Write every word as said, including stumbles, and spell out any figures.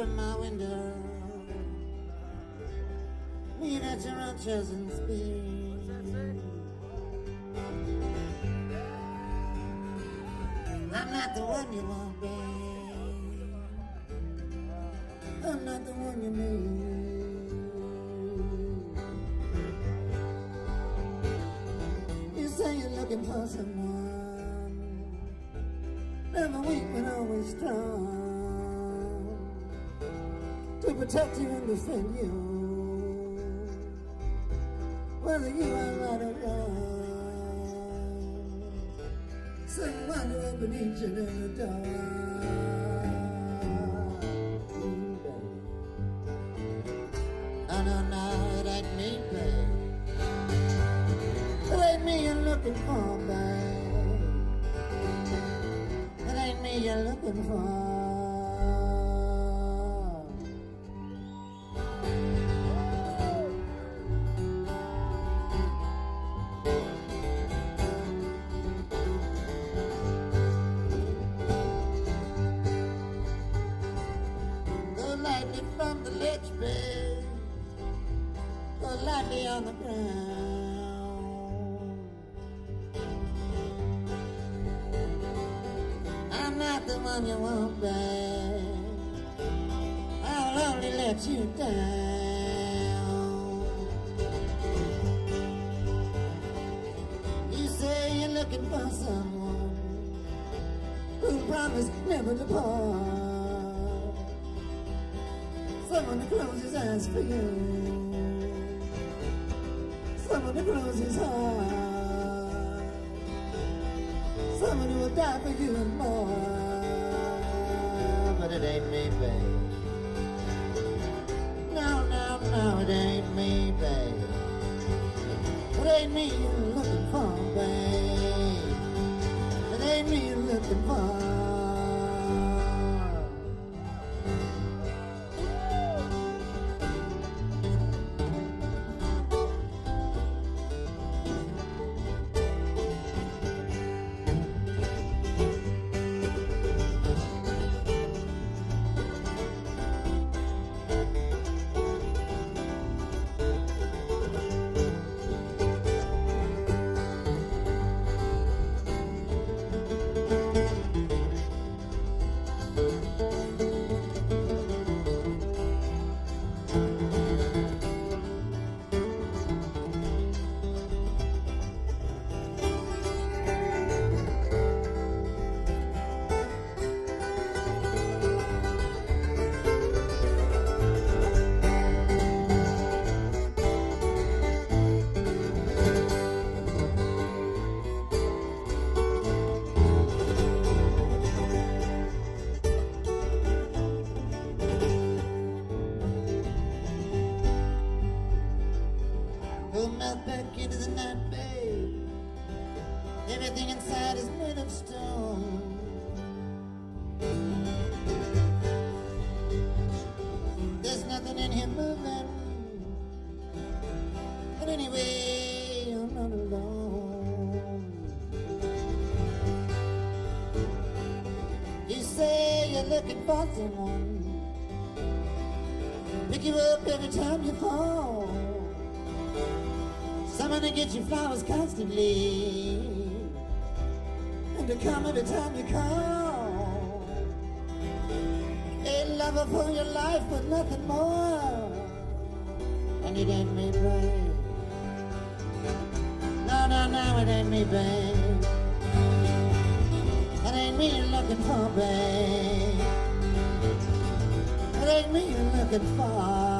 in my window, me that your own chosen speed. I'm not the one you want, babe. I'm not the one you need. You say you're looking for someone, never weak but always strong, to protect you and defend you, whether you are right or wrong. Someone to open each and every door. Oh no, no, it ain't me, babe. It ain't me you're looking for, babe. It ain't me you're looking for. From the ledge, babe, go lightly on the ground. I'm not the one you want, babe. I'll only let you down. You say you're looking for someone who promised never to part, someone to close his eyes for you, someone to close his heart, someone who will die for you and more. But it ain't me, babe. No, no, no, it ain't me, babe. It ain't me you're looking for, babe. It ain't me you're looking for. Melt back into the night, babe. Everything inside is made of stone. There's nothing in here moving, but anyway, you're not alone. You say you're looking for someone, pick you up every time you fall, someone to get you flowers constantly, and to come every time you call. A lover for your life but nothing more. And it ain't me, babe. No, no, no, it ain't me, babe. It ain't me you're looking for, babe. It ain't me you're looking for.